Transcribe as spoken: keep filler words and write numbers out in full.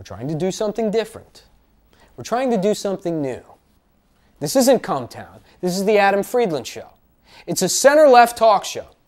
We're trying to do something different. We're trying to do something new. This isn't Cumtown. This is the Adam Friedland Show. It's a center-left talk show.